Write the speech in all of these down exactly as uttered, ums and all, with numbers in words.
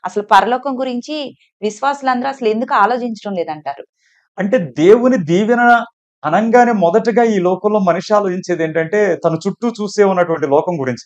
అసలు పరలోకం గురించి విశ్వాసులందరూ అసలు ఎందుకు ఆలోచించడం లేదంటారు? అంటే దేవుని దీవెన అనంగానే మొదటగా ఈ లోకంలో మనిషి ఆలోచించేది ఏంటంటే తన చుట్టూ చూసే ఉన్నటువంటి లోకం గురించి.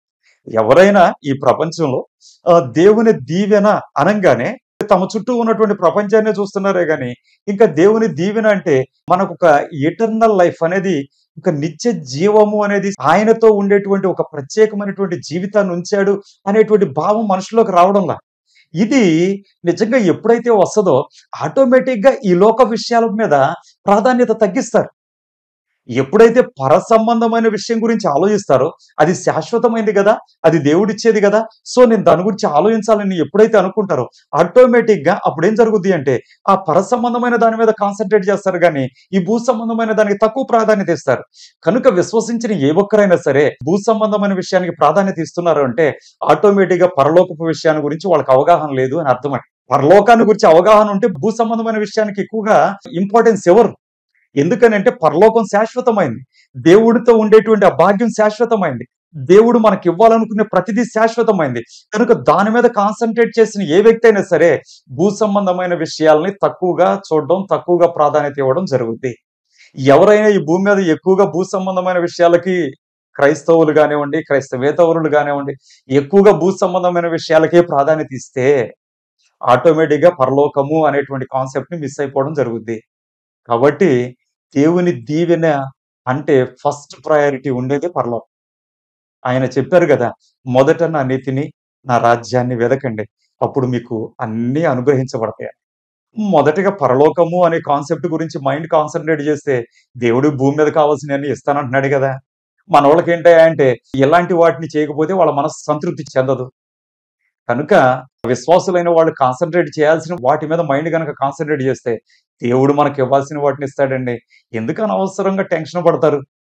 ఎవరైనా ఈ ప్రపంచంలో ఆహ్, దేవుని దీవెన అనంగానే తమ చుట్టూ ఉన్నటువంటి ప్రపంచాన్నే చూస్తున్నారే గాని, ఇంకా దేవుని దీవెన అంటే మనకొక ఎటర్నల్ లైఫ్ అనేది, ఒక నిత్య జీవము అనేది ఆయనతో ఉండేటువంటి ఒక ప్రత్యేకమైనటువంటి జీవితాన్ని ఉంచాడు అనేటువంటి భావం మనుషుల్లోకి రావడంలా. ఇది నిజంగా ఎప్పుడైతే వస్తదో ఆటోమేటిక్‌గా ఈ లోక విషయాల మీద ప్రాధాన్యత తగ్గిస్తారు. ఎప్పుడైతే పర సంబంధమైన విషయం గురించి ఆలోచిస్తారో, అది శాశ్వతమైంది గదా! అది దేవుడిచ్చేది గదా! సో, నేను దాని గురించి ఆలోచించాలని ఎప్పుడైతే అనుకుంటారో, ఆటోమేటిక్‌గా అప్పుడేం జరుగుద్ది అంటే, ఆ పర సంబంధమైన దాని మీద కాన్సంట్రేట్ చేస్తారు గానీ, ఈ భూ సంబంధమైన దానికి తక్కువ ప్రాధాన్యత ఇస్తారు. కనుక విశ్వసించిన ఏ ఒక్కరైనా సరే, భూ సంబంధమైన విషయానికి ప్రాధాన్యత ఇస్తున్నారు అంటే, ఆటోమేటిక్‌గా పరలోకపు విషయాన్ని గురించి వాళ్ళకి అవగాహన లేదు అని అర్థమండి. పరలోకాన్ని గురించి అవగాహన ఉంటే, భూ సంబంధమైన విషయానికి ఎక్కువగా ఇంపార్టెన్స్ ఇవ్వరు. ఎందుకనంటే పరలోకం శాశ్వతమైంది. దేవుడితో ఉండేటువంటి ఆ భాగ్యం శాశ్వతమైంది. దేవుడు మనకివ్వాలనుకునే ప్రతిదీ శాశ్వతమైంది. కనుక దాని మీద కాన్సంట్రేట్ చేసిన ఏ వ్యక్తి అయినా సరే, భూ సంబంధమైన విషయాల్ని తక్కువగా చూడడం, తక్కువగా ప్రాధాన్యత ఇవ్వడం జరుగుద్ది. ఎవరైనా ఈ భూమి మీద ఎక్కువగా భూ సంబంధమైన విషయాలకి క్రైస్తవులు గానివ్వండి, క్రైస్తవేతరులు గానివ్వండి, ఎక్కువగా భూ సంబంధమైన విషయాలకే ప్రాధాన్యత ఇస్తే, ఆటోమేటిక్‌గా పరలోకము అనేటువంటి కాన్సెప్ట్‌ని మిస్ అయిపోవడం జరుగుద్ది. కాబట్టి దేవుని దీవెన అంటే ఫస్ట్ ప్రయారిటీ ఉండేదే పరలోకం. ఆయన చెప్పారు గదా! మొదట నా నీతిని, నా రాజ్యాన్ని వెదకండి. అప్పుడు మీకు అన్నీ అనుగ్రహించబడతాయని. మొదటగా పరలోకము అనే కాన్సెప్ట్ గురించి మైండ్ కాన్సంట్రేట్ చేస్తే, దేవుడు భూమి మీద కావాల్సినయన్నీ ఇస్తానంటున్నాడు గదా! మనోళ్ళకేంటయ్యా అంటే, ఇలాంటి వాటిని చేయకపోతే వాళ్ళ మనస్సు సంతృప్తి చెందదు. కనుక విశ్వాసులైన వాళ్ళు కాన్సంట్రేట్ చేయాల్సిన వాటి మీద మైండ్ గనక కాన్సంట్రేట్ చేస్తే, దేవుడు మనకివ్వాల్సిన వాటిని ఇస్తాడండి. ఎందుకు అనవసరంగా టెన్షన్ పడతారు?